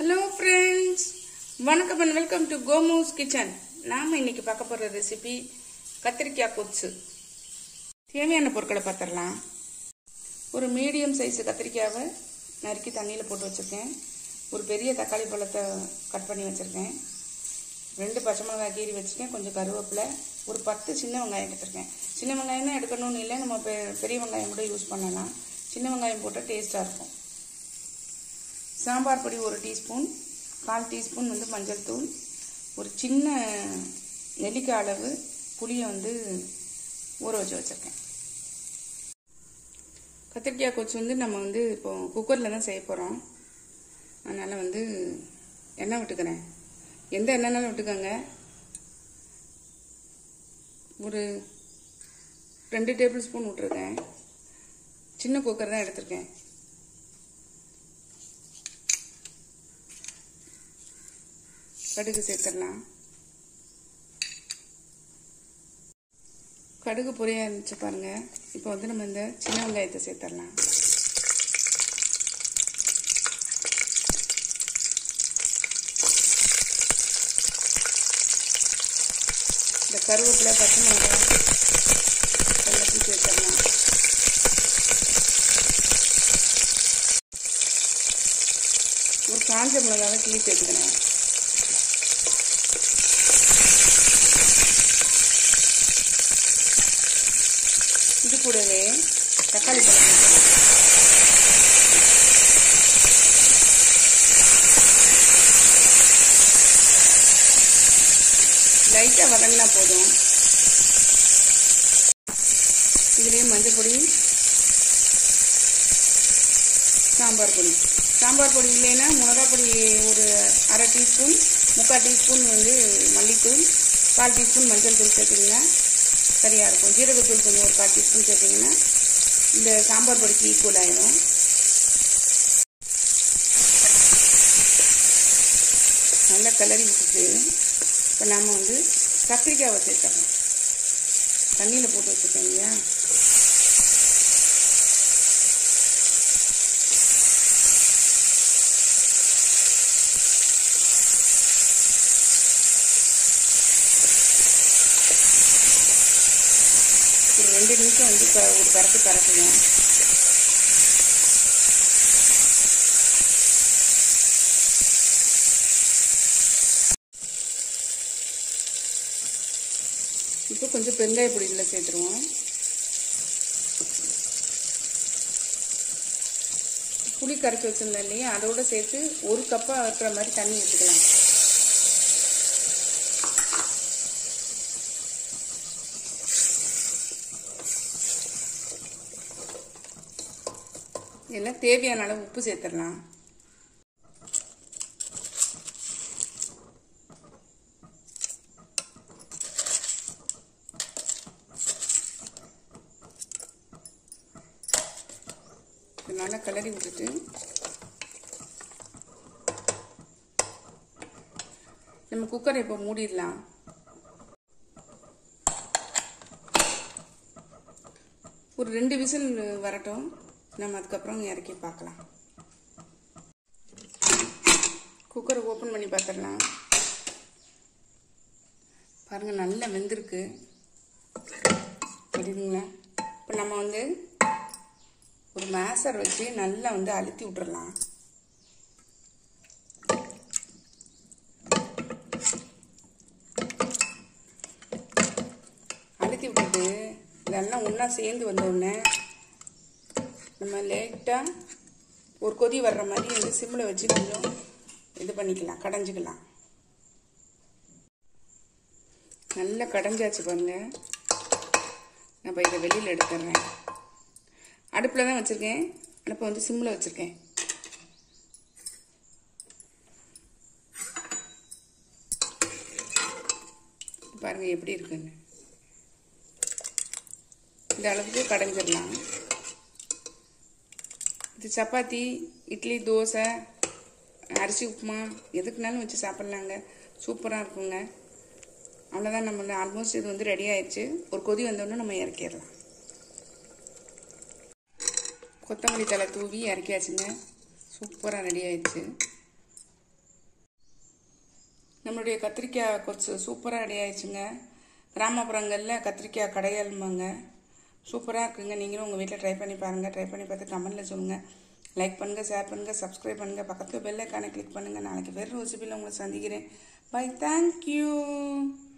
Hello friends वणक्कम and welcome to गोमूस kitchen नाम इनकी பார்க்க போற ரெசிபி கத்திரிக்காய் கொத்து தேவையான பொருட்களை பார்த்தறலாம் ஒரு மீடியம் சைஸ் கத்திரிக்காவை நறுக்கி தண்ணியில போட்டு வச்சிருக்கேன் ஒரு பெரிய தக்காளி பழத்தை கட் பண்ணி வச்சிருக்கேன் ரெண்டு பச்சை மிளகாய் கீறி வச்சிருக்கேன் கொஞ்சம் கருவேப்பிலை ஒரு 10 சின்ன வெங்காயம் எடுத்துர்க்கேன் சின்ன வெங்காயம் தான் எடுக்கணும்னு இல்ல நம்ம பெரிய வெங்காயம் கூட யூஸ் பண்ணலாம் சின்ன வெங்காயம் போட்டா டேஸ்டா இருக்கும் சாம்பார் பொடி 1 டீஸ்பூன் 1/4 டீஸ்பூன் வந்து மஞ்சள் தூள் ஒரு சின்ன நெல்லிக்காய் அளவு புளியை வந்து ஊற வச்சு வச்சிருக்கேன் கத்திரிக்காய் கொச்சு வந்து நம்ம வந்து இப்போ குக்கர்ல தான் செய்ய போறோம் அதனால வந்து எண்ணெய் விட்டுக்கறேன் எந்த எண்ணெய்னாலும் விட்டுக்கங்க ஒரு 2 டேபிள் ஸ்பூன் விட்டுறேன் சின்ன குக்கர் தான் எடுத்துர்க்கேன் கடுகு சேர்த்துடலாம் கடுகு பொரிய ஆரம்பிச்சு பாருங்க இப்போ வந்து நம்ம இந்த சின்ன வெங்காயத்தை சேர்த்துடலாம் இந்த கருவேப்பிலை பச்சை மிளகாய் எல்லாத்தையும் சேர்த்துடலாம் ஒரு காஞ்ச மிளகாவை கிள்ளி சேர்த்துக்கிறேன் இது கூடவே தக்காளி பழம் லைட்டா வதங்கினா போதும் இதுலயே மஞ்சள் பொடி சாம்பார் பொடி இல்லைன்னா மிளகாய் பொடி ஒரு 1/2 டீஸ்பூன் 3/4 டீஸ்பூன் வந்து மல்லித்தூள் 1/4 டீஸ்பூன் மஞ்சள் தூள் சேர்த்தீங்கன்னா சரியா இருக்கும் ஜீரகத்தூள் கொஞ்சம் ஒரு 1/4 டீஸ்பூன் சேர்த்தீங்கன்னா இந்த சாம்பார் பொடிக்கு ஈக்குவல் ஆயிடும் நல்லா கிளறி விட்டுட்டு இப்போ நாம வந்து கத்திரிக்காவை சேர்த்துறோம் தண்ணியில போட்டு வச்சுருக்கேன் இல்லையா ஒரு 2 நிமிஷம் வந்து ஒரு கரட்டுங்க இப்போ கொஞ்சம் பெருங்காய பொடி இதில் சேர்த்துருவோம் புளி கரைச்சி வச்சிருந்தேன் இல்லையா அதோட சேர்த்து 1 கப்பா இருக்கிற மாதிரி தண்ணி ஊற்றிக்கலாம் எல்லாம் தேவையான அளவு உப்பு சேர்த்துடலாம் நல்லா கிளறி விட்டுட்டு நம்ம குக்கரை இப்போ மூடிடலாம் ஒரு 2 விசில் வரட்டும் நம்ம அதுக்கப்புறம் இறக்கி பார்க்கலாம் குக்கரை ஓப்பன் பண்ணி பார்த்துடலாம் பாருங்க நல்லா வெந்திருக்கு தெரியுதுங்களா இப்போ நம்ம வந்து ஒரு மேசர் வச்சு நல்லா வந்து அழுத்தி விட்டுறலாம் அழுத்தி விட்டுட்டு இதெல்லாம் ஒன்றா சேர்ந்து வந்த உடனே நம்ம லைட்டாக ஒரு கொதி வர்ற மாதிரி வந்து சிம்மில் வச்சு கொஞ்சம் இது பண்ணிக்கலாம் கடைஞ்சிக்கலாம் நல்லா கடைஞ்சாச்சு பாருங்க நான் இப்போ இதை வெளியில் எடுத்துடுறேன் அடுப்பில் தான் வச்சுருக்கேன் அடுப்பை வந்து சிம்மில் வச்சுருக்கேன் பாருங்க எப்படி இருக்குன்னு இந்த அளவுக்கு கடைஞ்சிடலாம் இது சப்பாத்தி இட்லி தோசை அரிசி உப்புமா எதுக்குனாலும் வச்சு சாப்பிட்லாங்க சூப்பராக இருக்குங்க அவ்வளோதான் நம்ம ஆல்மோஸ்ட் இது வந்து ரெடி ஆயிடுச்சு ஒரு கொதி வந்தோடனே நம்ம இறக்கிடலாம் கொத்தமல்லி தழை தூவி இறக்கியாச்சுங்க சூப்பராக ரெடி ஆயிடுச்சு நம்மளுடைய கத்திரிக்காய் கொச்சு சூப்பராக ரெடி ஆயிடுச்சுங்க. கிராமப்புறங்களில் கத்திரிக்காய் கடையல்மாங்க. சூப்பராக இருக்குங்க. நீங்களும் உங்கள் வீட்டில் ட்ரை பண்ணி பாருங்கள். ட்ரை பண்ணி பார்த்து கமெண்ட்டில் சொல்லுங்கள். லைக் பண்ணுங்கள், ஷேர் பண்ணுங்கள், சப்ஸ்கிரைப் பண்ணுங்கள், பக்கத்தில் பெல் ஐக்கானை கிளிக் பண்ணுங்கள். நாளைக்கு வேறு ரெசிபியில் உங்களை சந்திக்கிறேன். Bye, thank you.